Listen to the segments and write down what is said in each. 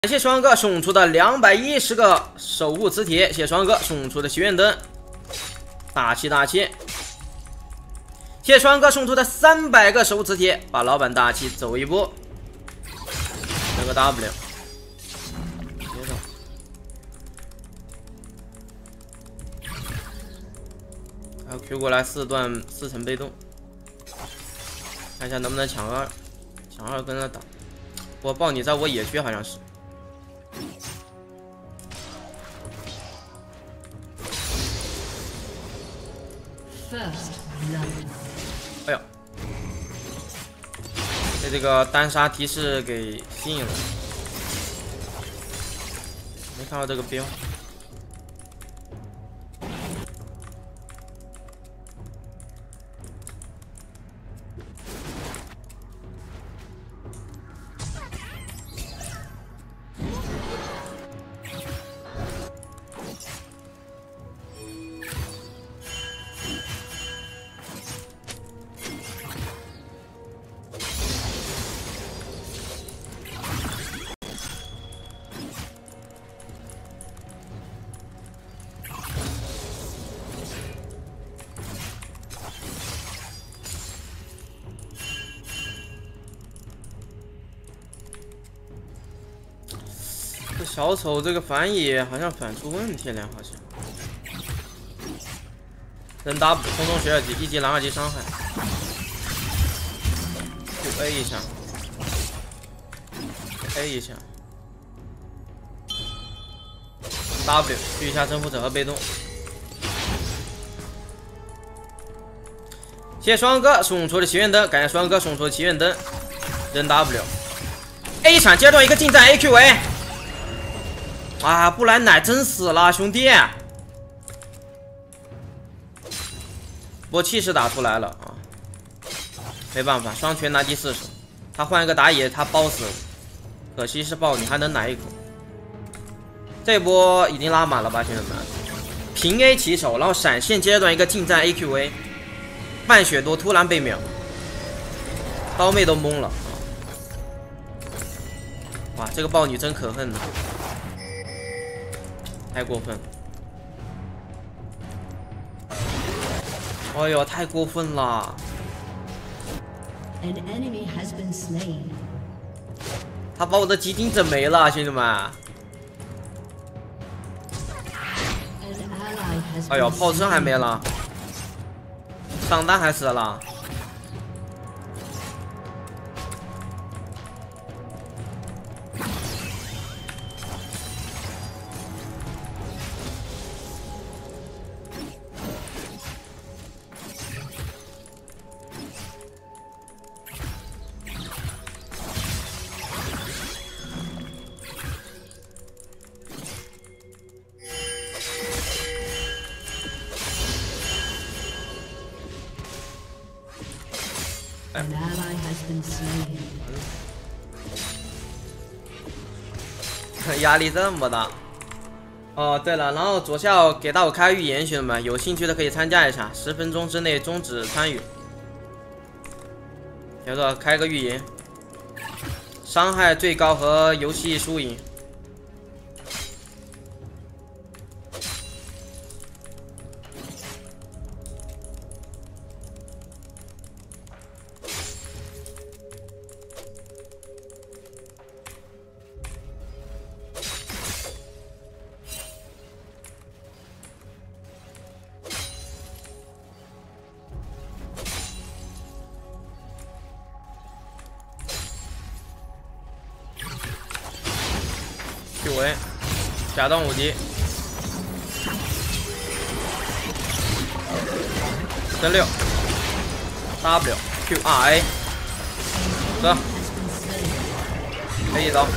感谢双哥送出的210个守护磁铁，谢谢双哥送出的祈愿灯，大气大气！谢谢双哥送出的300个守护磁铁，把老板大气走一波。那个 W， 接着，还有 Q 过来4层被动，看一下能不能抢二跟他打。我抱你在我野区好像是。 哎呦，被这个单杀提示给吸引了，没看到这个标。这小丑这个反野好像反出问题了，好像。人 W 空中学2级，1级蓝2级伤害。就 A 一下 ，A 一下 ，W 去一下征服者和被动。谢谢双哥送出的祈愿灯，感谢双哥送出的祈愿灯。人 W，A 场接断一个近战 AQA。 啊，布兰奶真死了，兄弟！我气势打出来了啊，没办法，双拳拿第4手，他换一个打野，他包死，可惜是爆你还能奶一口。这波已经拉满了吧，兄弟们？平 A 起手，然后闪现阶段一个近战 AQA， 半血多突然被秒，刀妹都懵了啊！哇，这个豹女真可恨呐！ 太过分！哎呦，太过分了！他把我的基金整没了，兄弟们！哎呦，炮车还没了，上单还死了。 压力这么大哦，对了，然后左下给到我开预言，兄弟们，有兴趣的可以参加一下，10分钟之内终止参与。叫做开个预言，伤害最高和游戏输赢。 9A， 假动5级，真6 ，W QRA， 走 ，A 一刀，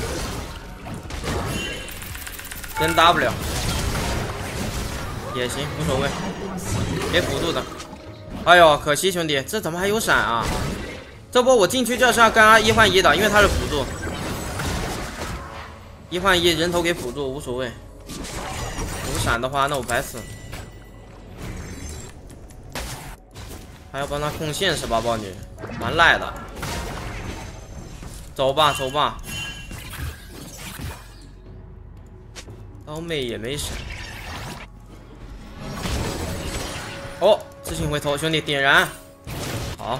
真 W 也行，无所谓，给辅助的。哎呦，可惜兄弟，这怎么还有闪啊？这波我进去就是要跟他1换1的，因为他是辅助。 1换1，人头给辅助无所谓。有闪的话，那我白死。还要帮他控线是吧，豹女？蛮赖的。走吧，走吧。 刀妹也没闪。哦，自行回头，兄弟点燃，好。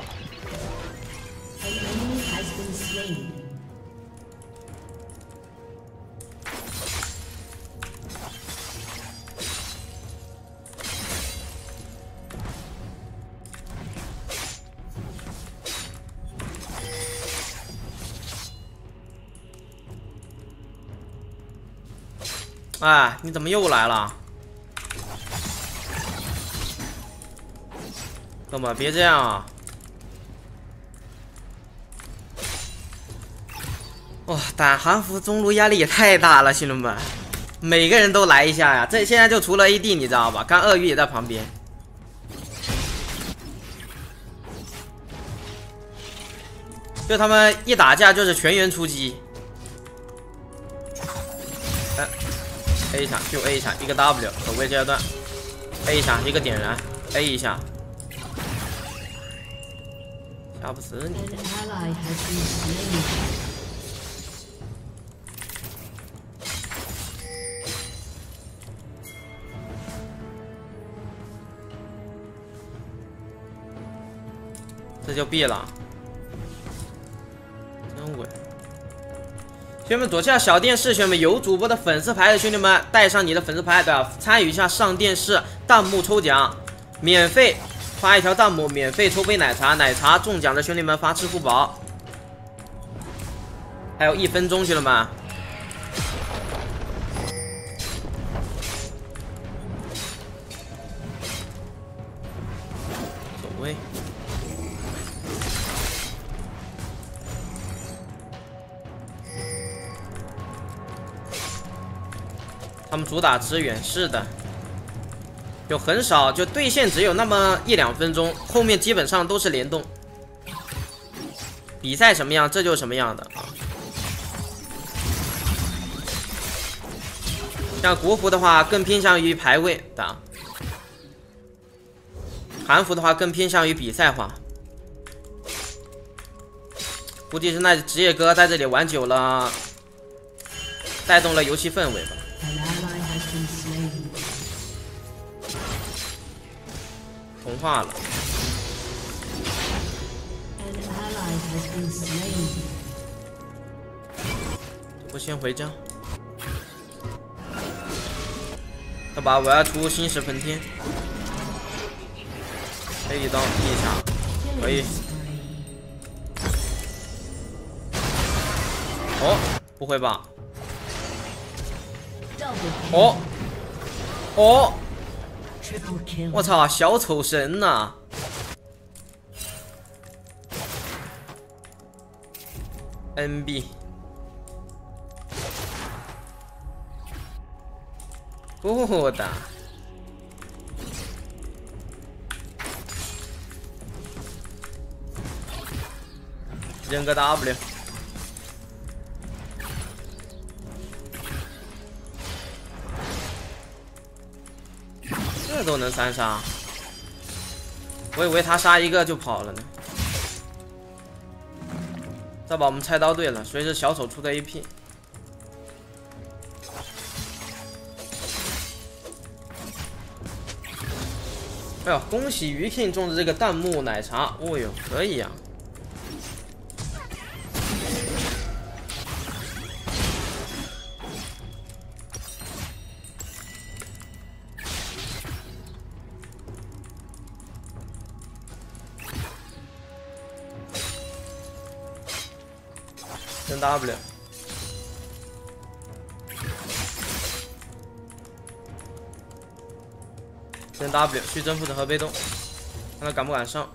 哎，你怎么又来了？哥们，别这样啊！哇，打韩服中路压力也太大了，兄弟们，每个人都来一下呀！这现在就除了 AD， 你知道吧？刚鳄鱼也在旁边。就他们一打架就是全员出击。A 一下就 A 一下，一个 W 守卫阶段 ，A 一下一个点燃 ，A 一下，吓不死你！这就毙了，真稳。兄弟们，左下小电视，兄弟们有主播的粉丝牌的兄弟们，带上你的粉丝牌的，参与一下上电视弹幕抽奖，免费发一条弹幕，免费抽杯奶茶，奶茶中奖的兄弟们发支付宝。还有1分钟，兄弟们。走位。他们主打支援，是的，就很少，就对线只有那么1-2分钟，后面基本上都是联动。比赛什么样，这就是什么样的啊。像国服的话，更偏向于排位的；韩服的话，更偏向于比赛化。估计是那职业哥在这里玩久了，带动了游戏氛围吧。同化了，我先回家。这把我要出星石喷天，这一刀劈一下，可以。哦，不会吧？哦，哦。我操，小丑神呐！NB， 我的，扔个 W。这都能3杀，我以为他杀一个就跑了呢。这把我们猜到对了，所以是小丑出的 AP。哎呦，恭喜于 King 中的这个弹幕奶茶，哦呦，可以呀、啊。扔 W， 扔 W 去征服者和被动，看他敢不敢上。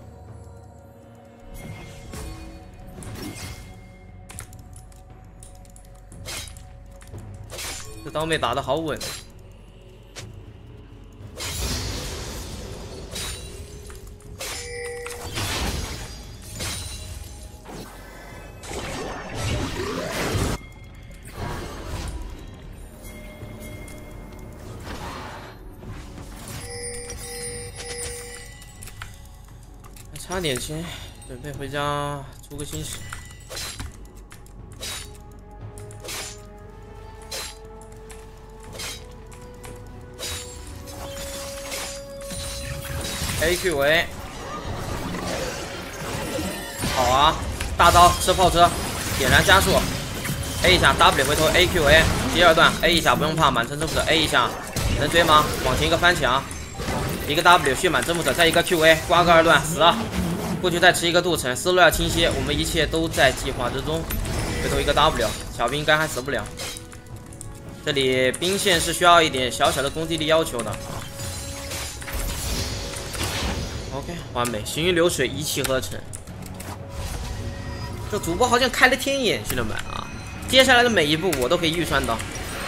这刀妹打得好稳。差点钱，准备回家出个星石。 AQA， 好啊，大招吃炮车，点燃加速 ，A 一下 W 回头 AQA， 第二段 A 一下不用怕，满城征服者 A 一下能追吗？往前一个翻墙，一个 W 血满征服者，再一个 QA 刮个二段死了，过去再吃一个镀层，思路要清晰，我们一切都在计划之中。回头一个 W， 小兵应该还死不了。这里兵线是需要一点小小的攻击力要求的啊。OK， 完美，行云流水，一气呵成。这主播好像开了天眼，兄弟们啊！接下来的每一步我都可以预算到，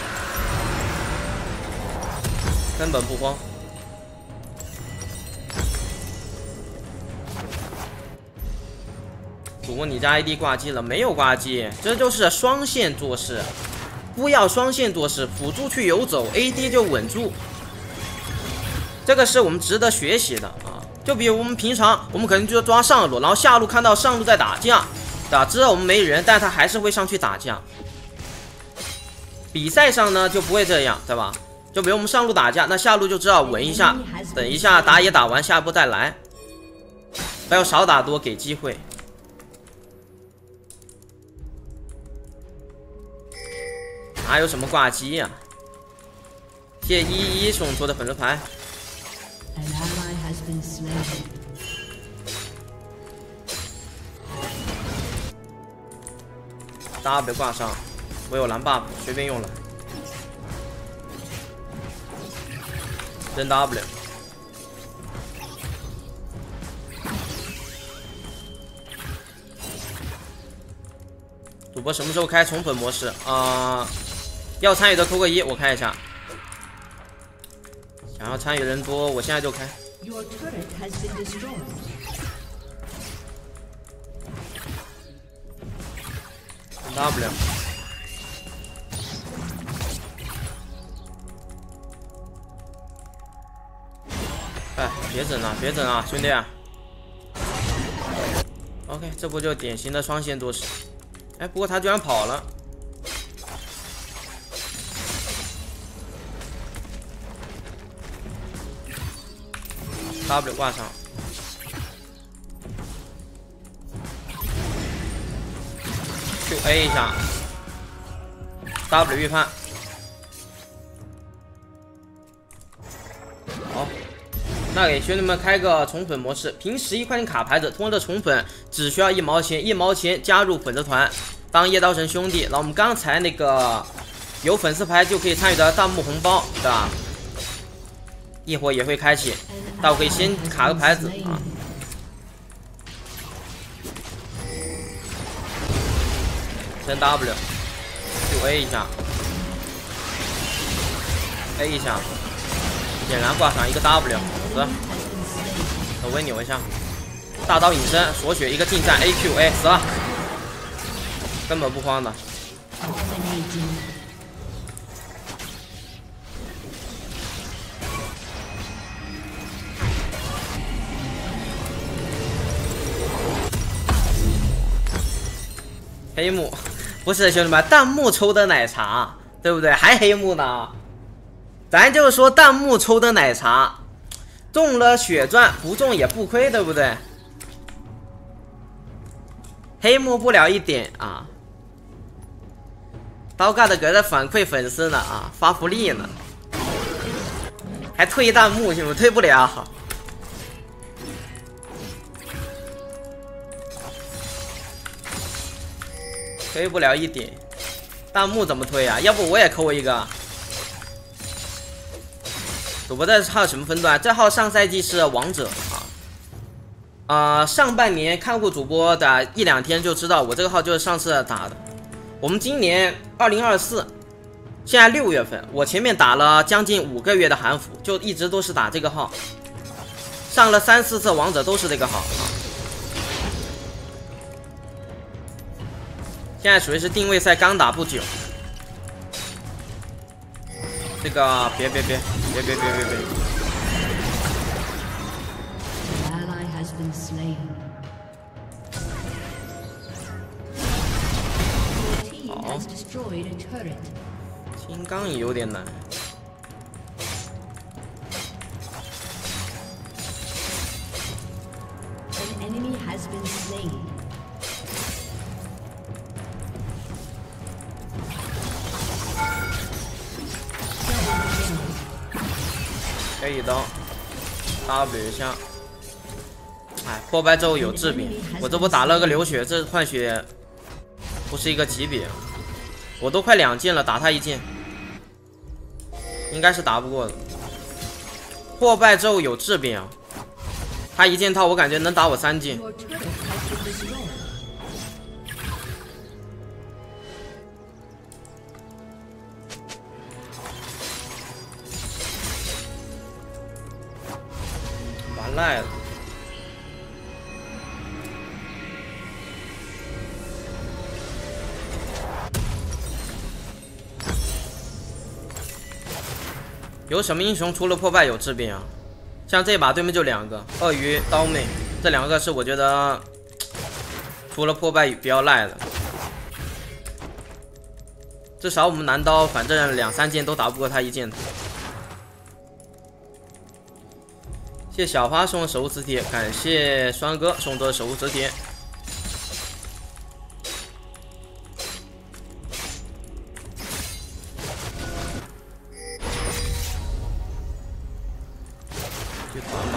根本不慌。主播，你家 AD 挂机了没有？挂机，这就是双线做事，不要双线做事，辅助去游走 ，AD 就稳住。这个是我们值得学习的啊！就比如我们平常，我们可能就抓上路，然后下路看到上路在打架，对吧？知道我们没人，但他还是会上去打架。比赛上呢就不会这样，对吧？就比如我们上路打架，那下路就知道稳一下，等一下打野打完，下一步再来，不要少打多，给机会。哪有什么挂机呀？谢11送出的粉丝牌。W 挂上，我有蓝 buff， 随便用了。扔 W。主播什么时候开宠粉模式啊？要参与的扣个1，我看一下。想要参与的人多，我现在就开。W。哎，别整了，别整了，兄弟。OK， 这不就典型的双线做事？哎，不过他居然跑了。W 挂上 ，QA 一下 ，W 预判，好，那给兄弟们开个宠粉模式，凭11块钱卡牌子，通过这宠粉只需要1毛钱，1毛钱加入粉丝团，当夜刀神兄弟。然后我们刚才那个有粉丝牌就可以参与的弹幕红包，对吧？一会儿也会开启。但我可以先卡个牌子啊，先 W，QA 一下 ，A 一下，点燃挂上一个 W， 死，稍微扭一下，大刀隐身锁血一个近战 AQA 死了，根本不慌的。黑幕不是兄弟们，弹幕抽的奶茶，对不对？还黑幕呢？咱就说弹幕抽的奶茶，中了血赚，不中也不亏，对不对？黑幕不了一点啊！刀盖的搁这反馈粉丝呢啊，发福利呢，还退弹幕，兄弟们退不了。推不了一点，弹幕怎么推啊？要不我也扣一个。主播这号什么分段？这号上赛季是王者啊。上半年看过主播的1、2天就知道，我这个号就是上次打的。我们今年2024，现在6月份，我前面打了将近5个月的韩服，就一直都是打这个号，上了3、4次王者都是这个号啊。现在属于是定位赛刚打不久，这个别，好，金刚也有点难。 has been slain. A 一刀 ，W 一下。哎，破败之后有质变，我这不打了个流血，这换血不是一个级别。我都快2件了，打他1件，应该是打不过的。破败之后有质变啊，他1件套我感觉能打我3件。完赖了。有什么英雄除了破败有质变啊？像这把对面就2个，鳄鱼、刀妹，这2个是我觉得除了破败比较赖的。至少我们男刀反正2、3件都打不过他1件的。谢小花送的守护磁铁，感谢双哥送的守护磁铁。去团吧。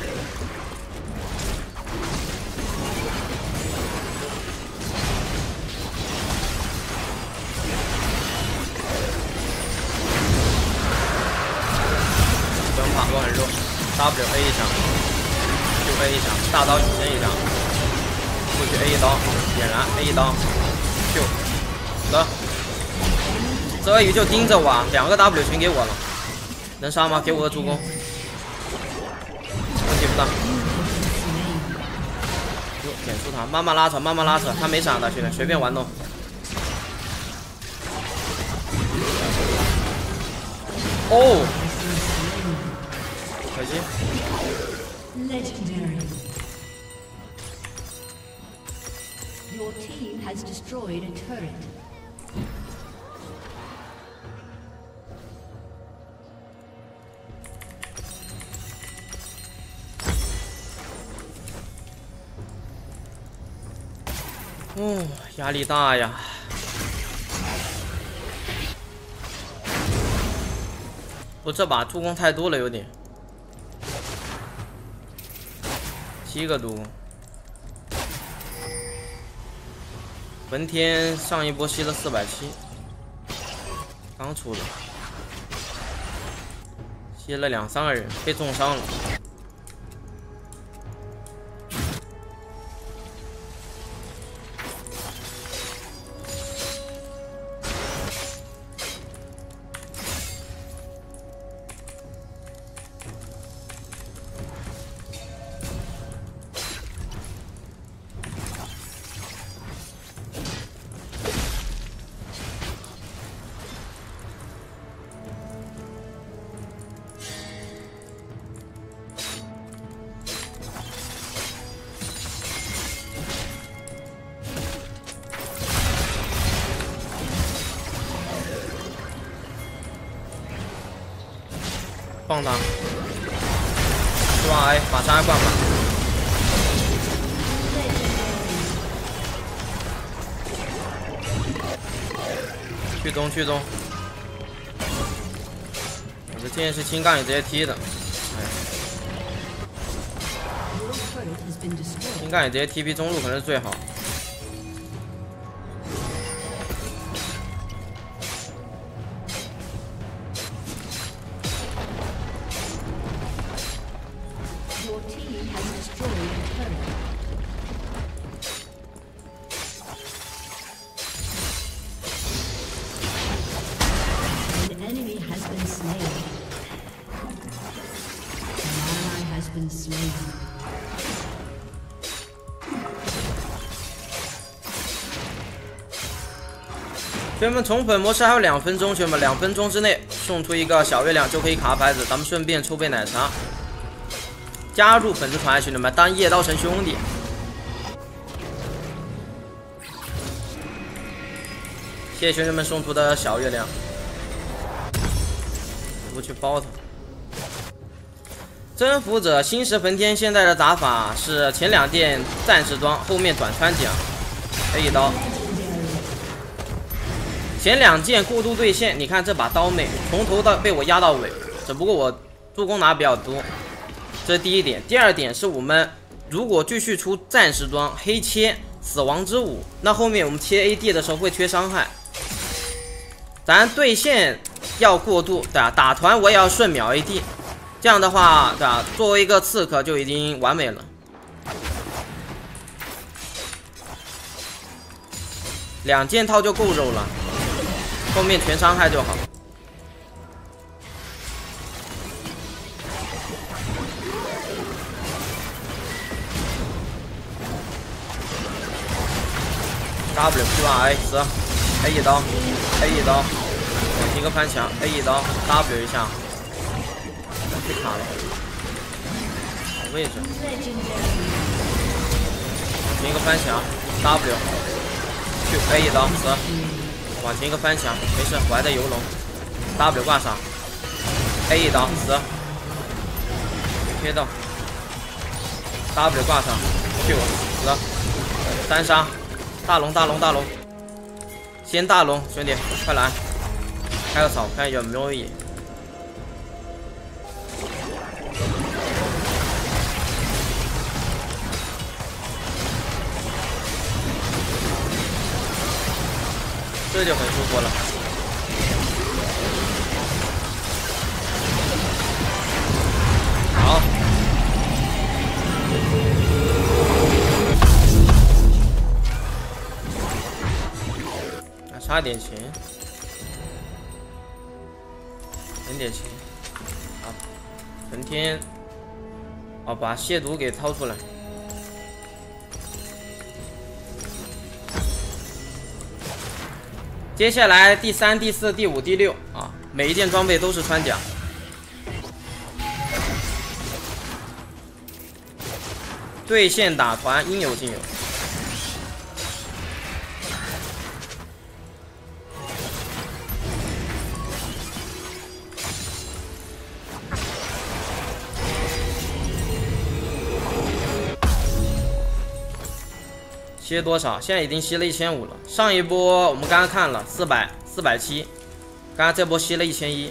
不用怕，我很弱。W A 一枪，就 A 一枪，大刀隐身一枪，过去 A 一刀，点燃 A 一刀，Q， 得，这鳄鱼就盯着我啊，2个 W 全给我了，能杀吗？给我个助攻，问题不大。哟，减速他，慢慢拉扯，慢慢拉扯，他没闪的，兄弟，随便玩弄。哦。可惜。 Legendary. Your team has destroyed a turret. 哦，压力大呀。我这把助攻太多了，有点。7个毒，文天上一波吸了470，刚出的，吸了2、3个人，被重伤了。放他，是吧？哎，把伤害灌满。去中，去中。我这剑是青杠也直接踢的，哎，青杠也直接 TP 中路可能是最好。兄弟们，宠粉模式还有2分钟，兄弟们，2分钟之内送出一个小月亮就可以卡牌子，咱们顺便抽杯奶茶。加入粉丝团，兄弟们，当夜刀神兄弟。谢谢兄弟们送出的小月亮，我去包他。 征服者星石焚天现在的打法是前2件战士装，后面转穿甲，A 一刀。前2件过渡对线，你看这把刀妹从头到被我压到尾，只不过我助攻拿比较多，这是第一点。第二点是我们如果继续出战士装黑切死亡之舞，那后面我们切 AD 的时候会缺伤害。咱对线要过渡，对吧？打团我也要顺秒 AD， 这样的话，对吧？作为一个刺客就已经完美了。2件套就够肉了，后面全伤害就好。W Q R A 死 ，A 一刀 ，A 一刀，往前一个翻墙 ，A 一刀 ，W 一下，被卡了，好位置，往前一个翻墙 ，W， 去 A 一刀死，往前一个翻墙，没事，我还在游龙 ，W 挂上 ，A 一刀死，贴到 ，W 挂上 ，Q 死，3杀。大龙，先大龙，兄弟，快来，开个草，看有没有野。这就很舒服了。好。差点钱，省点钱，好，成天，哦，把亵渎给掏出来。接下来第3、第4、第5、第6啊，每一件装备都是穿甲。对线打团应有尽有。吸多少？现在已经吸了1500了。上一波我们刚刚看了400、470，刚刚这波吸了1100。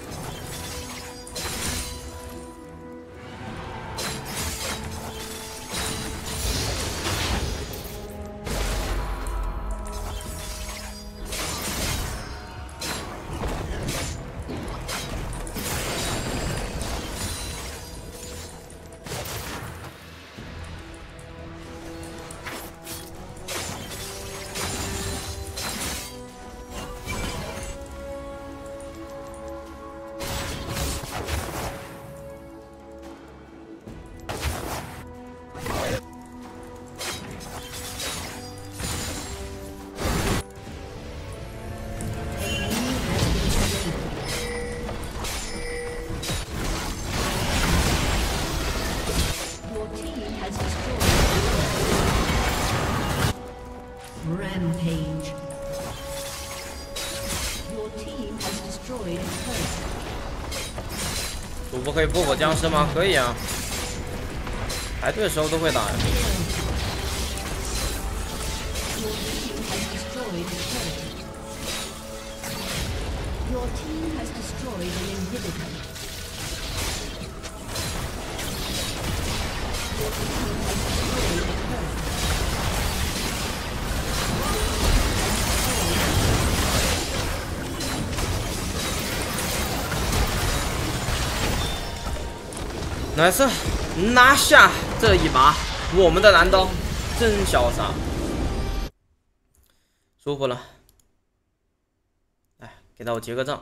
Rampage. Your team has destroyed a turret. 主播可以破僵尸吗？可以啊，排队的时候都会打。 Your team has destroyed a turret. Your team has destroyed an inhibitor. Your team has destroyed a turret. 来是拿下这一把我们的蓝刀，真潇洒，舒服了。来，给到我结个账。